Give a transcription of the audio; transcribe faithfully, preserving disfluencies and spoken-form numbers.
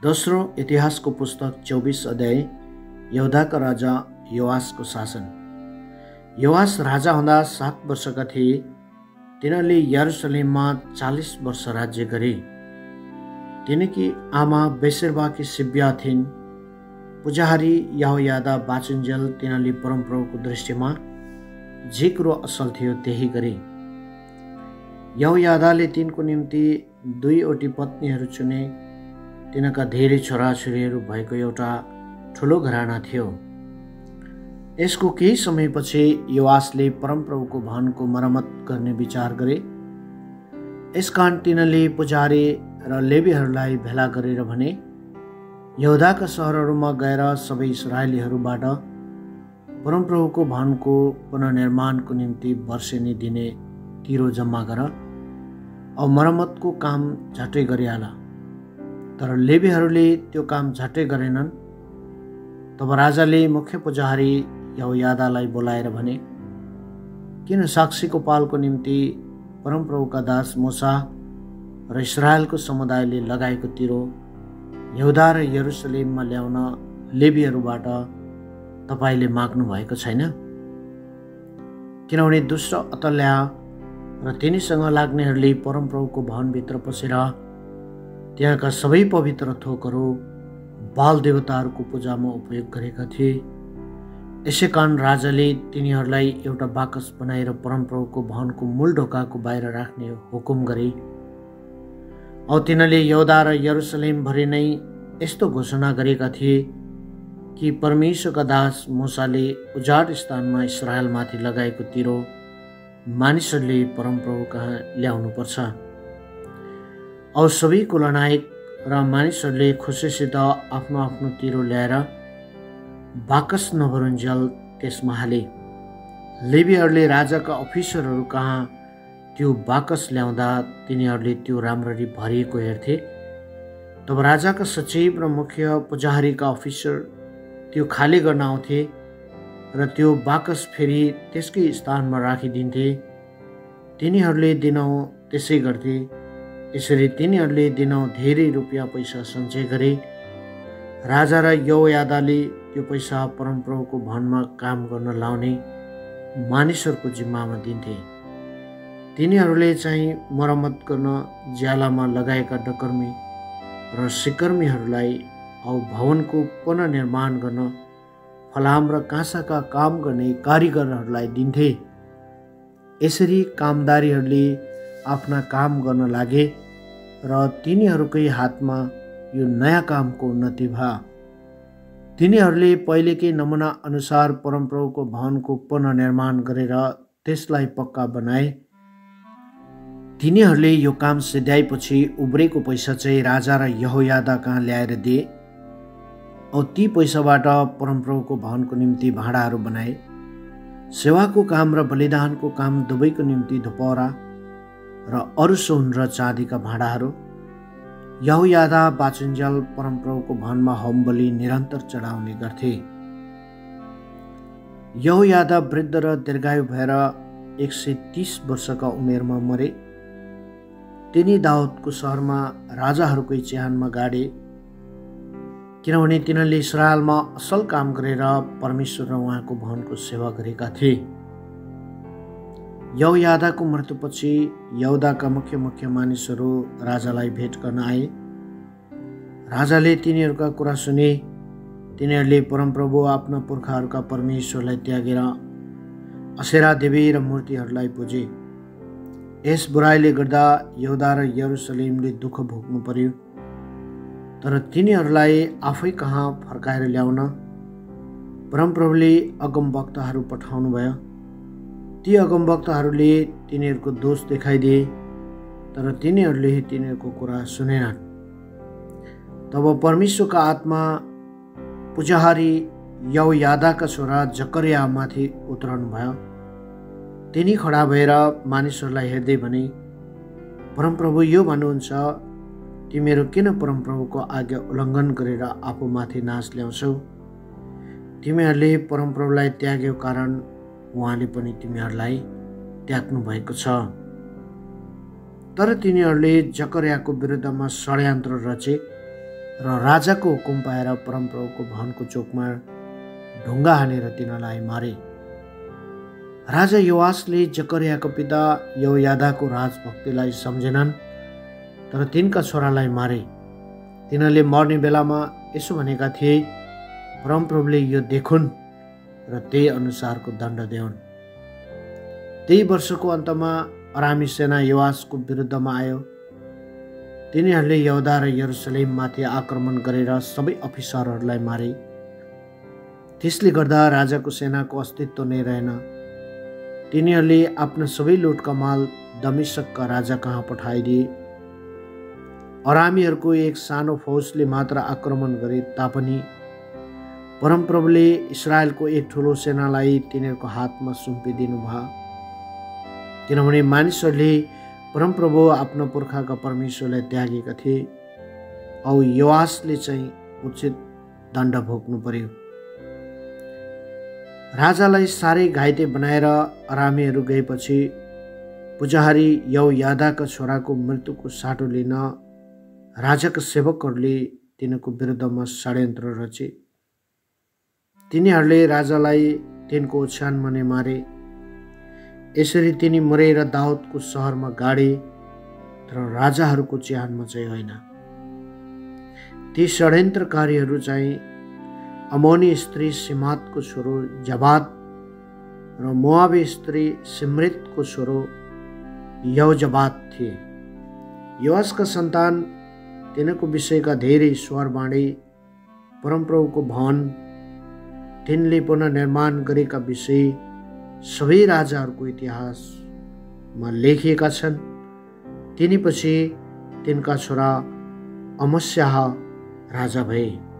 दोस्रो इतिहासको पुस्तक चौबीस अध्याय यहुदाका राजा योआसको शासन। योआस राजा हुँदा सात वर्षका थिए। तिनीहरूले यरुसलेममा चालीस वर्ष राज्य गरे। तिनकी आमा बेसेरबाकी सिब्या थिइन्। पुजारी यहोयादा बाचुन्जेल तिनीहरूले परमप्रभुको दृष्टिमा जे कुरो असल थियो त्यही गरे। यहोयादाले तिनको निम्ति दुईवटी पत्नीहरू चुने। तिनका धेरै छोराछोरीहरू भएको एउटा ठुलो घराना थियो। यसको केही समयपछि योआसले परमप्रभुको भवनको मर्मत गर्ने विचार गरे। यसकारण तिनले पुजारी र लेवीहरूलाई भेला गरेर भने, यहुदाका सहरहरूमा गएर सबै इस्राएलीहरूबाट परमप्रभुको भवनको पुनर्निर्माणको निम्ति वर्षेनी दिने तिरो जम्मा गर औ मर्मतको काम झट्टै गरिहाल। तर लेवीहरूले त्यो काम झट्टै गरेनन्। तब राजाले मुख्य पुजारी यहोयादालाई बोलाएर भने, किन साक्षीको पालको निम्ति परमप्रभुका दास मूसा र इस्राएलको समुदायले लगाएको तिरो यहुदा र यरुसलेममा ल्याउन लेवीहरूबाट तपाईले माग्नु भएको छैन? किनभने दुष्ट अतल्या र तिनीसँग लाग्नेहरूले परमप्रभुको भवनभित्र पसेर त्यहाँका सबै पवित्र थोकहरू बाल देवताहरूको पूजामा उपयोग गरेका थिए। यसै कारण राजाले तिनीहरूलाई एउटा बाकस बनाएर परमप्रभुको भवनको मूल ढोकाको बाहिर राख्ने हुकुम गरे। औ तिनीहरूले यहुदा र यरुसलेमभरि नै यस्तो घोषणा गरेका थिए कि परमेश्वरका दास मूसाले उजाड स्थानमा इस्राएलमाथि लगाएको तिरो मानिसहरूले परमप्रभु कहाँ ल्याउनुपर्छ। औ सबै कुलनायक र मानिसहरूले खुसीसित आफ्नो आफ्नो तिरो ल्याएर बाकस नभरुन्जेल त्यसमा हाले। लेवीहरूले राजाका अफिसरहरू कहाँ त्यो बाकस ल्याउँदा तिनीहरूले त्यो राम्ररी भरिएको हेर्थे। तब राजाका सचिव र मुख्य पुजारीका अफिसर त्यो खाली गर्न आउँथे र त्यो बाकस फेरि त्यसकै स्थानमा राखिदिन्थे। तिनीहरूले दिनौँ त्यसै गर्थे। यसरी तिनीहरूले दिनौँ धेरै रुपियाँ पैसा सञ्चय गरे। राजा र यहोयादाले त्यो पैसा परमप्रभुको भवनमा काम गर्न लाउने मानिसहरूको जिम्मामा दिन्थे। तिनीहरूले चाहिँ मर्मत गर्न ज्यालामा लगाएका डकर्मी र सिकर्मीहरूलाई औ भवनको पुनर्निर्माण गर्न फलाम र काँसाका काम गर्ने कारिगरहरूलाई दिन्थे। यसरी कामदारीहरूले आफ्ना काम गर्न लागे र तिनीहरूकै हातमा यो नयाँ कामको उन्नति भयो। तिनीहरूले पहिलेकै नमुना अनुसार परमप्रभुको भवनको पुनर्निर्माण गरेर त्यसलाई पक्का बनाए। तिनीहरूले यो काम सिद्ध्याएपछि उब्रेको पैसा चाहिँ राजा र यहोयादा कहाँ ल्याएर दिए औ ती पैसाबाट परमप्रभुको भवनको निम्ति भाँडाहरू बनाए। सेवाको काम र बलिदानको काम दुवैको निम्ति धुपौरा र अरू सुन र चाँदीका भाँडाहरू। यहोयादा बाचुन्जेल परमप्रभुको भवनमा होम बलि निरन्तर चढाउने गर्थे। यहोयादा वृद्ध र दीर्घायु भएर एक सय तीस वर्षका उमेरमा मरे। तिनी दाउदको सहरमा राजाहरूकै चिहानमा गाडे, किनभने तिनीहरूले इस्राएलमा असल काम गरेर परमेश्वर र उहाँको भवनको सेवा गरेका थिए। यहोयादाको मृत्युपछि यहुदाका मुख्य मुख्य मानिसहरू राजालाई भेट गर्न आए। राजाले तिनीहरूका कुरा सुने। तिनीहरूले परमप्रभु आफ्ना पुर्खाहरूका परमेश्वरलाई त्यागेर असेरा देवी र मूर्तिहरूलाई पुजे। यस बुराइले गर्दा यहुदा र यरुसलेमले दुःख भोग्नु पर्यो। तर तिनीहरूलाई आफै कहाँ फर्काएर ल्याउन परमप्रभुले अगमवक्ताहरू पठाउनु भयो। ती अगमवक्ताहरूले तिनीहरूको दोष देखाइदिए, तर तिनीहरूले तिनीहरूको कुरा सुनेनन्। तब परमेश्वरका आत्मा पुजारी यहोयादाका छोरा जकरियामाथि उत्रनु भयो। तिनी खडा भएर मानिसहरूलाई हेर्दै भने, परमप्रभु यो भन्नुहुन्छ, तिमीहरू किन परमप्रभुको आज्ञा उल्लङ्घन गरेर आफूमाथि नाश ल्याउँछौ? तिमीहरूले परमप्रभुलाई त्याग्यो कारण उहाँले पनि तिमीहरूलाई त्याग्नु भएको छ। तर तिनीहरूले जकरियाको विरुद्धमा षड्यन्त्र रचे र राजाको हुकुम पाएर परमप्रभुको भवनको चोकमा ढुङ्गा हानेर तिनीलाई मारे। राजा योआसले जकरियाको पिता यहोयादाको राजभक्तिलाई सम्झेनन्, तर तिनका छोरालाई मारे। तिनीहरूले मर्ने बेलामा यसो भनेका थिए, परमप्रभुले यो देखुन् र त्यही अनुसारको दण्ड देऊन्। त्यही वर्षको अन्तमा अरामी सेना योआसको विरुद्धमा आयो। तिनीहरूले यहुदा र यरुसलेममाथि आक्रमण गरेर सबै अफिसरहरूलाई मारे। त्यसले गर्दा राजाको सेनाको अस्तित्व नै रहेन। तिनीहरूले आफ्ना सबै लुटका माल दमिश्कका राजा कहाँ पठाइदिए। अरामीहरूको एक सानो फौजले मात्र आक्रमण गरे तापनि परमप्रभुले इस्रायलको एक ठुलो सेनालाई तिनीहरूको हातमा सुम्पिदिनु भयो, किनभने मानिसहरूले परमप्रभु आफ्नो पुर्खाका परमेश्वरलाई त्यागेका थिए। औ योआसले चाहिँ उचित दण्ड भोग्नु पर्यो। राजालाई साह्रै घाइते बनाएर अरामीहरू गएपछि पुजारी यहोयादाका छोराको मृत्युको साटो लिन राजाका सेवकहरूले तिनको विरुद्धमा षड्यन्त्र रचे। तिनीहरूले राजालाई तिनको ओछ्यानमा नै मारे। यसरी तिनी मरेर दाउदको सहरमा गाडे, तर राजाहरूको चिहानमा चाहिँ होइन। ती षड्यन्त्रकारीहरू चाहिँ अमोनी स्त्री सिमातको छोरो जबाद र मोआबी स्त्री सिम्रितको छोरो यहोजबाद थिए। योआसका सन्तान तिनको विषयका धेरै स्वर बाँडे। परमप्रभुको भवन तिनले पुनर्निर्माण गरेका विषय सबै राजाहरूको इतिहासमा लेखिएका छन्। तिनीपछि तिनका छोरा अमस्याह राजा भए।